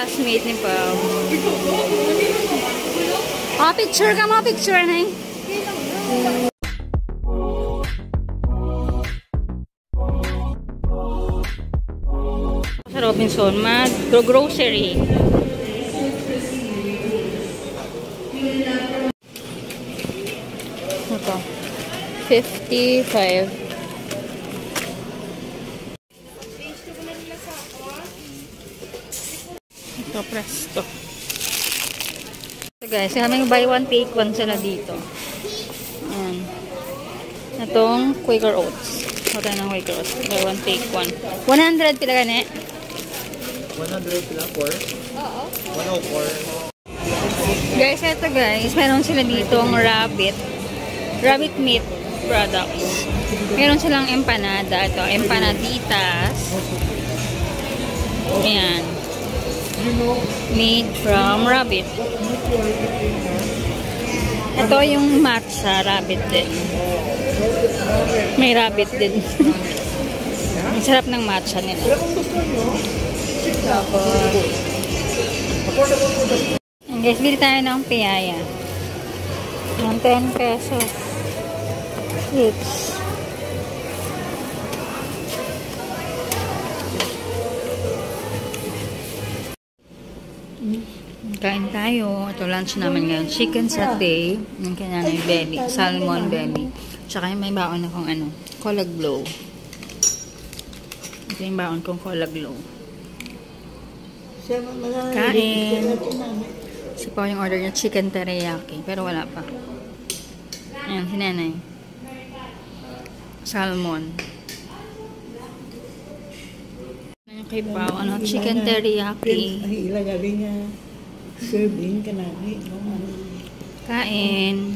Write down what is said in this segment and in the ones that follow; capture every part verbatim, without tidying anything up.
classmate ni Pao. Oh, picture ka mo, picture na eh. Sa Robinson, mag-grocery. Ito. fifty-five. Ito, presto. So guys, kaming buy one take one sila dito. Ayan. Itong Quaker Oats. Ito ng Quaker Oats. Buy one take one. one hundred pila gani? one hundred pila? four? Oo. one oh four. Guys, ito guys. Meron sila dito ang rabbit. Rabbit meat products. Meron silang empanada. Ito, empanaditas. Ayan. Made from rabbit. Ito yung matcha rabbit din. May rabbit din. Ang sarap ng matcha nila. And guys, bili tayo ng piyaya. Yung ten pesos. Chips. Kain tayo. Ito lunch namin ngayon. Chicken satay. Yung kananay belly. Salmon belly. Tsaka may baon akong ano. Cola Glow. Ito yung baon kong Cola Glow. Kain. Si Pao yung order niya chicken teriyaki. Pero wala pa. Ayan, si Nanay. Salmon. Ano kay Pao? Ano? Chicken teriyaki. Ilagay niya. Serving ka na. Kain.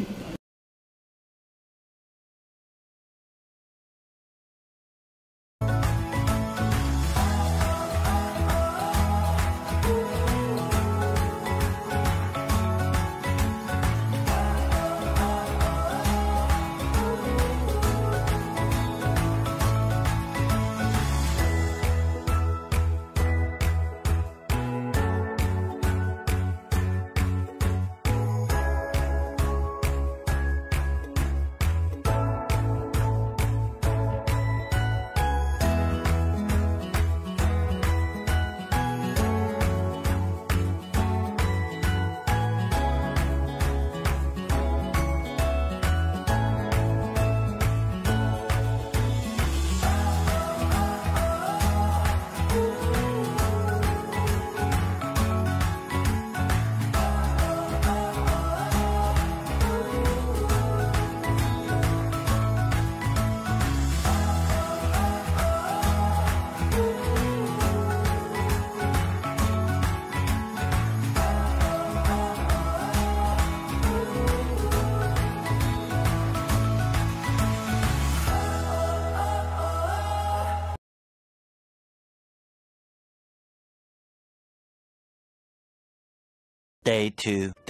Day two. Day.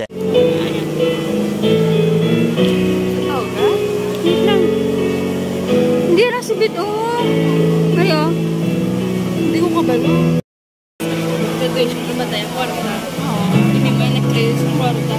Oh, God. Wait lang. Hindi na si Bit, oh. Ngayon. Hindi ko kabalo. Graduation ko ba tayo? Kwarta. Oo. Hindi may necklace. Kwarta.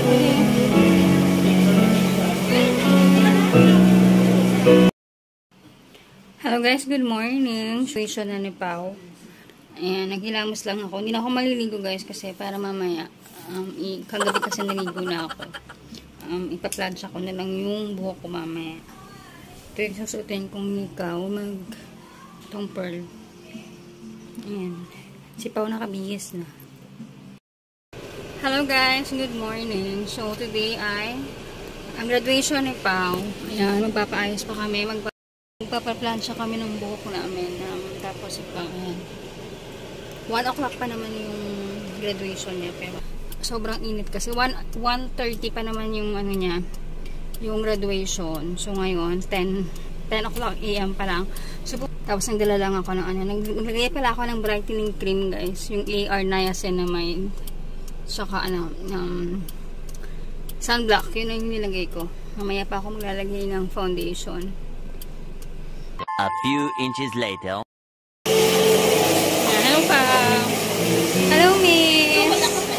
Hello guys, good morning. Graduation na ni Pao. Ayan, naghilamos lang ako. Hindi na ako maliligo guys kasi para mamaya. Um, kagabi kasi naligo na ako. Um, ipa-plansya ko na lang yung buhok ko mamaya. Ito yung susutin kong ikaw mag itong pearl. Ayan. Si Pao nakabihis na. Hello guys, good morning. So today ay ang graduation ni Pao. Ayan, magpapaayos pa kami. Magpa magpapaplansya kami ng buhok namin. Um, tapos ipang one o'clock pa naman yung graduation niya. Pero sobrang init kasi one thirty pa naman yung ano niya, yung graduation. So ngayon ten o'clock A M pa lang. So tapos nagdala lang ako ng ano, naglagay pala ako ng brightening cream guys, yung A R Niacinamide. Saka ano, um, sunblock, yun ang nilagay ko. Mamaya pa ako maglalagay ng foundation. A few inches later. Hello Hello pa. Hello, miss.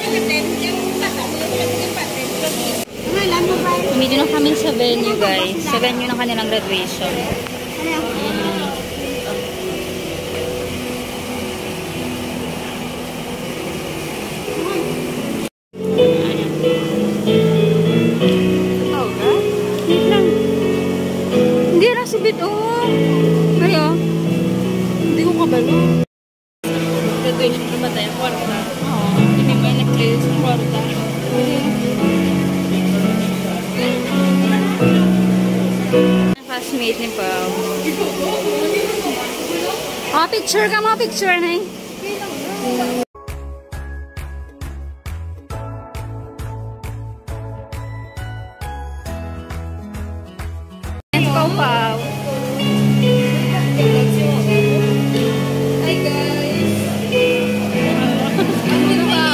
Medyo na kami sa venue, guys. Sa venue ng kanilang graduation. Mm. Hindi na si Bit, oh. Ngayon, hindi ko kabalo. Graduation na ba tayo? Kwarta. Oo. Hindi may necklace. Kwarta. Classmate ni Pao. Oh, picture ka mo. Picture na eh. Pao, Pao. Hi, guys. Ano ba?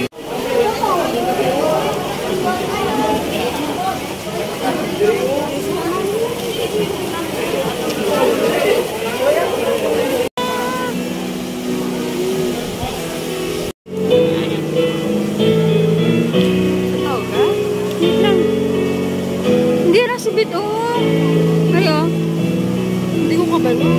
Hindi na si Bit, oh. Ngayon, hindi ko kabalo.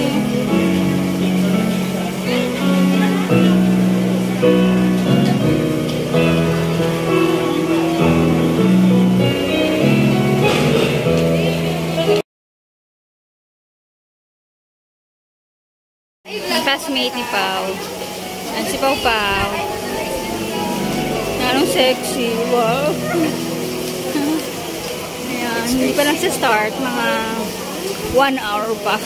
Ang classmate ni Pao. Ang si Pao Pao. Anong sexy. Wow. Ayan. Hindi pa lang sa start. Mga one hour pa.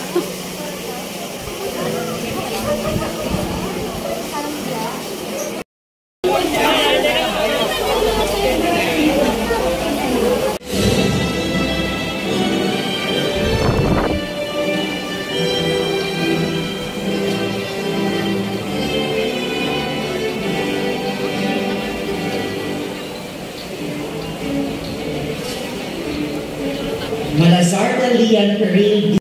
Malazar Lian Peril.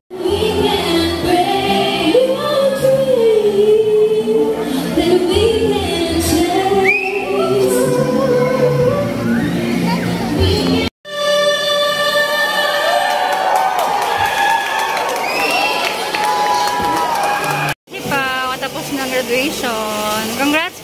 Tapos ng graduation. Congrats,